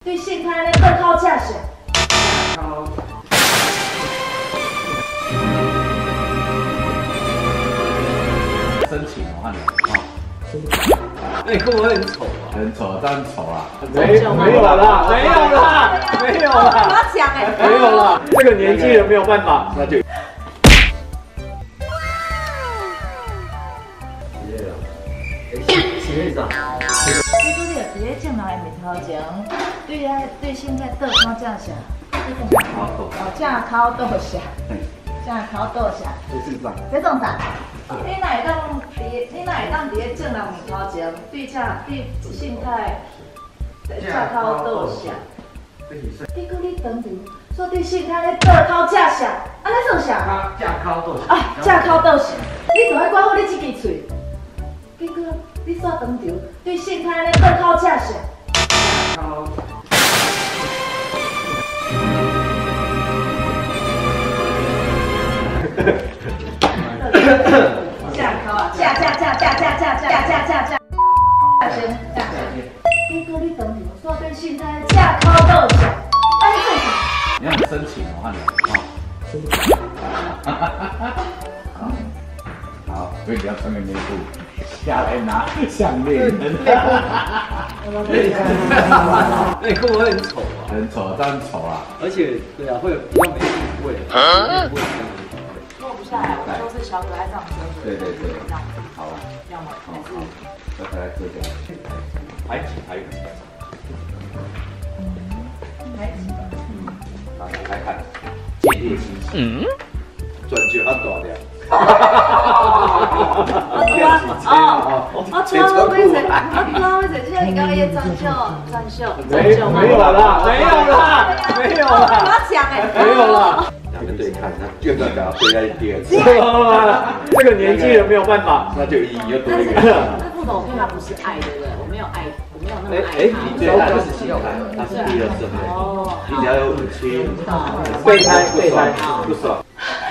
对性态咧更靠架势。 深情哦，看你啊。 那你会不会很丑啊？ 很丑，当然丑啦。 没有啦，没有啦，没有啦。 我要讲哎， 没有啦，这个年纪人没有办法，那就。徐院长， 你拄着伫咧正人的面头前，对性态倒靠架势，架靠倒下，架靠倒下。这种啥？你哪会当伫咧正人面头前对性态架靠倒下？结果你当场说对性态咧倒靠架势，安尼算啥？ 架靠倒下。 啊，架靠倒下，你就爱管好你这支嘴。结果你煞当场对性态咧倒靠架势。架靠啊！架！先架。结果你当场煞对性态架靠倒下，安尼做啥？ 你很深情哦，看你啊。好，所以你要穿个内裤下来拿项链。 那你会不会很丑啊？ 很丑，当然丑啦。 而且，对啊，会有比较没品味。 坐不下来，我都是小可爱上车。 对， 这样好了， 要吗？还是？ 再来这个，还紧。好，来看，建立信心。转角很大了。 我突然为谁？就像你刚刚也转秀。 没有啦。 我要讲哎， 没有啦。 两个对看，他院长刚对在第二次。 这个年纪人没有办法， 那就一又多一个。 那副总对他不是爱，对不对？我没有爱，我没有那么爱他。 你对他就是心态，他是第二顺位。你只要有武器， 备胎不爽。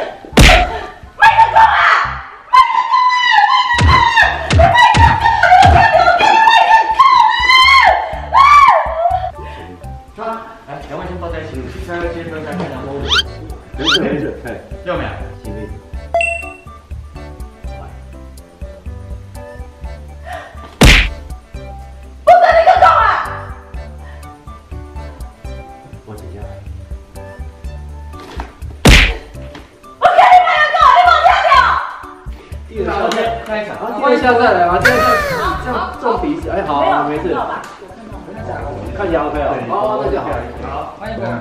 两万先抱在一起，去参加接分再看两摸。 没事，要没有？行李。 不准你个狗啊！ 我怎样？ 我给你买个狗，你给我跳跳！ 第二天开场，换一下再来嘛，这样撞鼻子，哎，好，没事。看起来 OK 哦，哦，那就好。好，欢迎各位。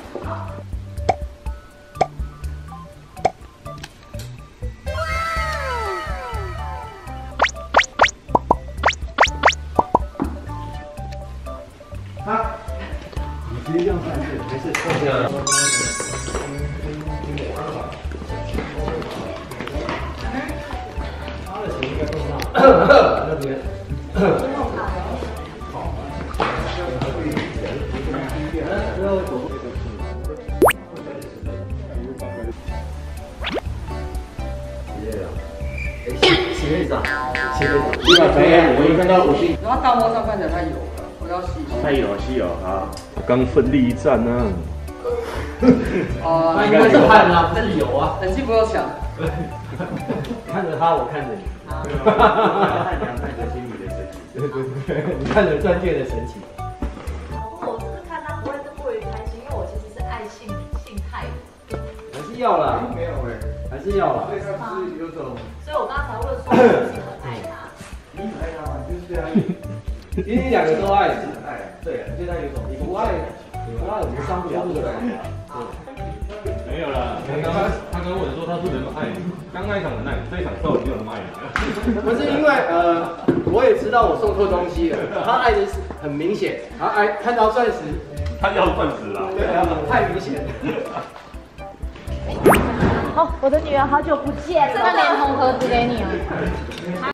啊，你直接这样上去，没事。这样。他的鞋应该碰上。那边。徐院长， 100分，我一看到5星。 然后大摸上看起来太油了，我要吸。 太有稀有啊！ 刚奋力一战呢。 应该是汗啊，不是油啊。冷气不要抢。看着他，我看着你。 太阳带着心里的神奇。 对，你看着钻戒的神奇。 我只是看他不会过于开心，因为我其实是爱性态的。 还是要啦， 没有哎， 还是要啦。 对，他是有种， 所以我刚才问说，我是很爱他。 你爱他嘛，就是对他， 其实两个都爱， 是很爱。对，对他有种， 你不爱，我们伤不了这个感觉。 没有啦，他刚问说他不能爱你，刚那一场很爱，这一场到底没有那么爱你。 不是因为我也知道我送错东西了，他爱的是很明显，他爱看到钻石， 他要钻石啦。 对啊，太明显。 哦，我的女儿好久不见了，这个连红盒子给你哦。